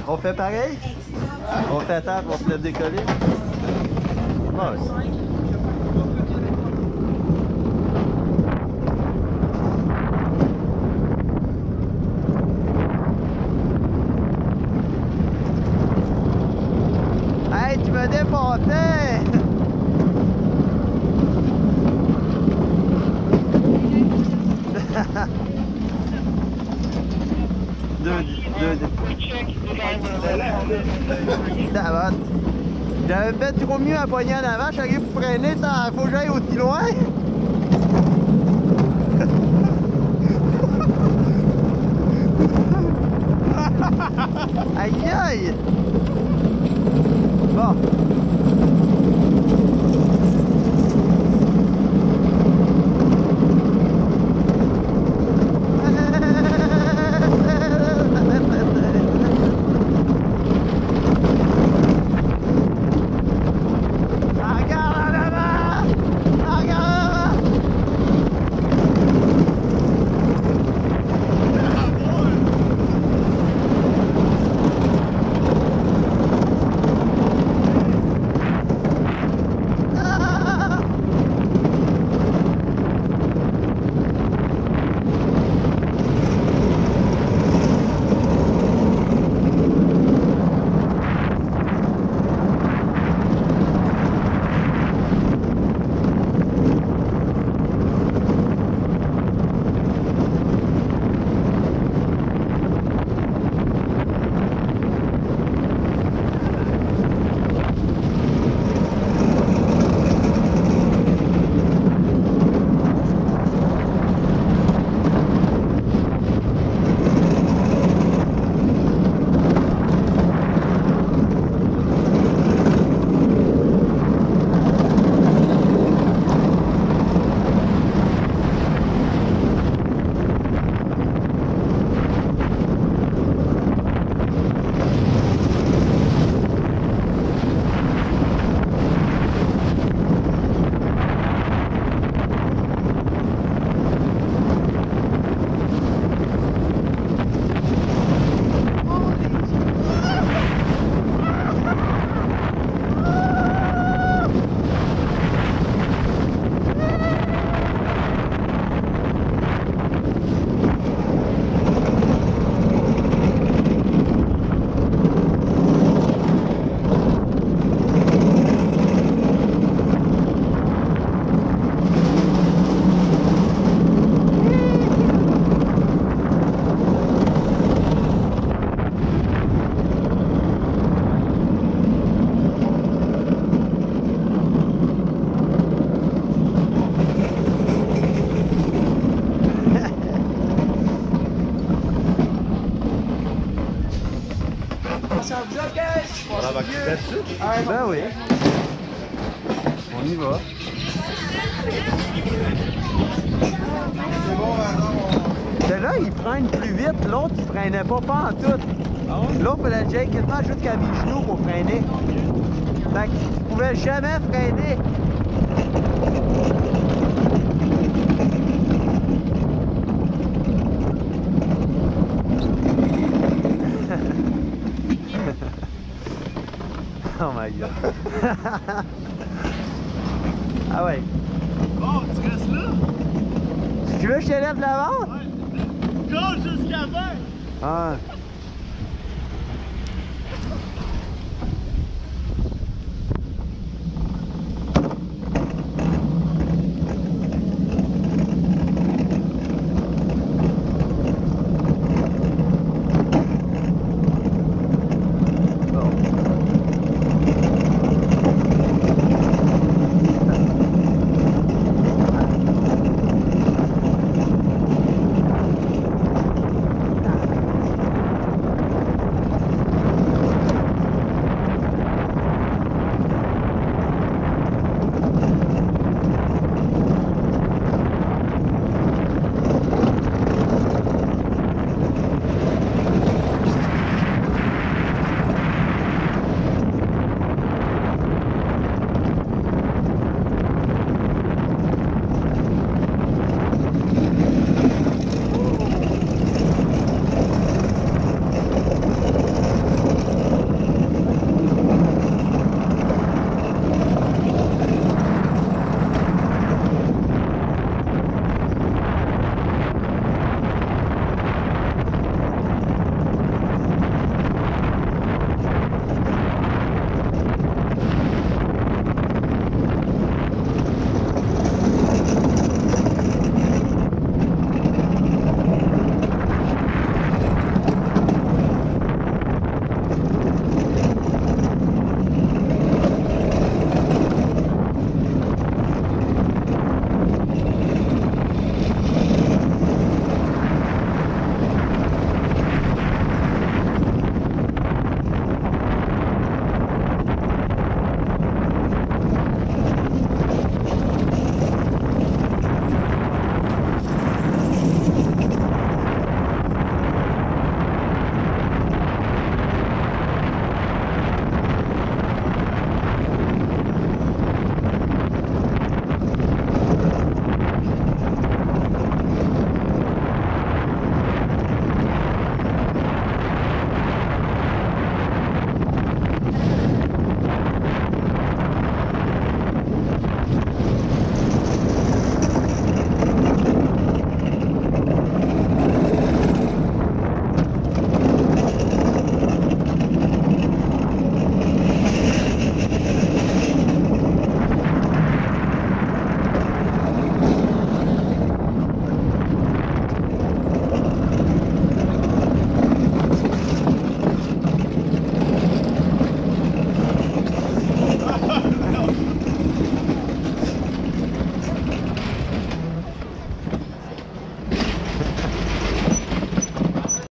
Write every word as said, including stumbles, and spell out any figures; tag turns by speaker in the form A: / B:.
A: On fait pareil? On fait attendre, on se laisse décoller? Bon, hey, tu me déportais! deux, deux, deux. J'avais fait trop mieux à poigner en avant, j'arrive pour freiner, il faut que j'aille aussi loin. Aïe aïe! Bon. Ben oui. On y va. Celui-là, il freine plus vite. L'autre, il freinait pas, pas en tout. L'autre, il fallait déjà quasiment jusqu'à mes genoux pour freiner. Fait qu'il pouvait jamais freiner. Oh my god. Ah ouais.
B: Bon, tu restes là?
A: Tu veux que je te lève l'avant?
B: Ouais. Go jusqu'à vingt!
A: Ah.